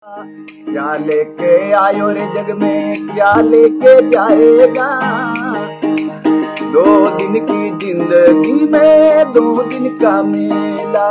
क्या लेके आयो रे जग में, क्या लेके जाएगा। 2 दिन की जिंदगी में 2 दिन का मेला।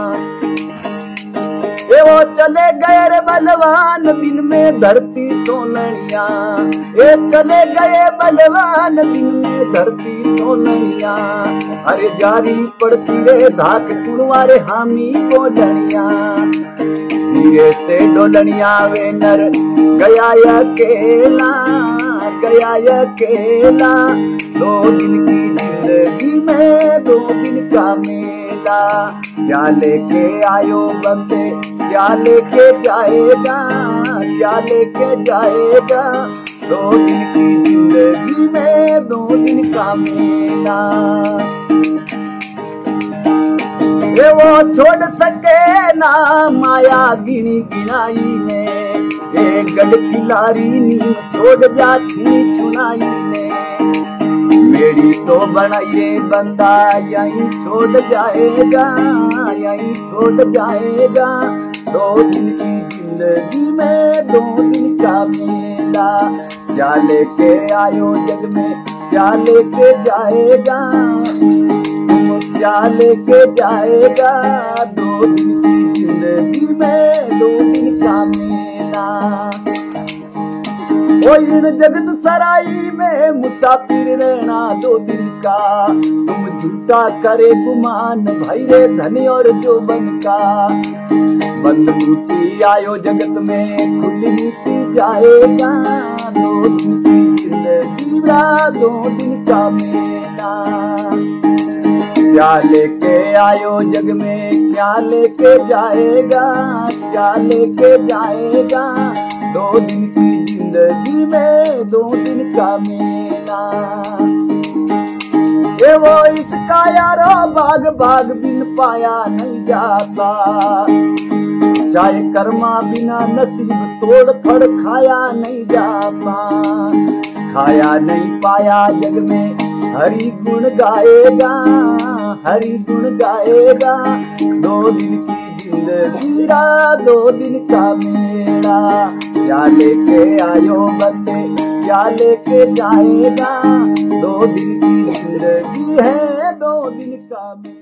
ये वो चले गए रे बलवान दिन में धरती तोलनिया। ये चले गए बलवान दिन में धरती तोलनिया। अरे जारी पड़ती रे धाक कुड़वारे हामी को डनिया। धीरे से डोलनिया वे नर गया अकेला, गया अकेला। 2 दिन की जिंदगी में 2 दिन का मेला। क्या लेके आयो बंदे, क्या लेके जाएगा, क्या लेके जाएगा। 2 दिन की जिंदगी में 2 दिन का मेला। ये वो छोड़ सके ना माया गिनी गिनाई ने। ये गढ़ की लारी नीम छोड़ जाती चुनाई ने। मेरी तो बनाई रे बंदा यहीं छोड़ जाएगा, यहीं छोड़ जाएगा। 2 दिन की जिंदगी में 2 दिन का मेला। क्या लेके आयो जग में, क्या लेके जाएगा, क्या लेके जाएगा। 2 दिन की जिंदगी में 2 दिन का मेला। ओ इन जगत सराई में मुसाफिर रहना 2 दिन का। तुम झूठा करे गुमान भाई रे धन और जोबन का। बंद मूर्ति आयो जगत में खुली नीति जाएगा। 2 दिन की जिंदगी का 2 दिन का मेला। क्या लेके आयो जग में, क्या लेके जाएगा, क्या लेके जाएगा। 2 दिन की जिंदगी में 2 दिन का मेला। ये वो इसका यारो बाग बाग बिन पाया नहीं जाता। चाहे कर्मा बिना नसीब तोड़ फड़ खाया नहीं जाता। खाया नहीं पाया जग में हरि गुण गाएगा, हरि गुण गाएगा। 2 दिन की जिंदगी का 2 दिन का मेला। क्या लेके आयो बंदे, क्या लेके जाएगा। 2 दिन की जिंदगी है 2 दिन का मेला।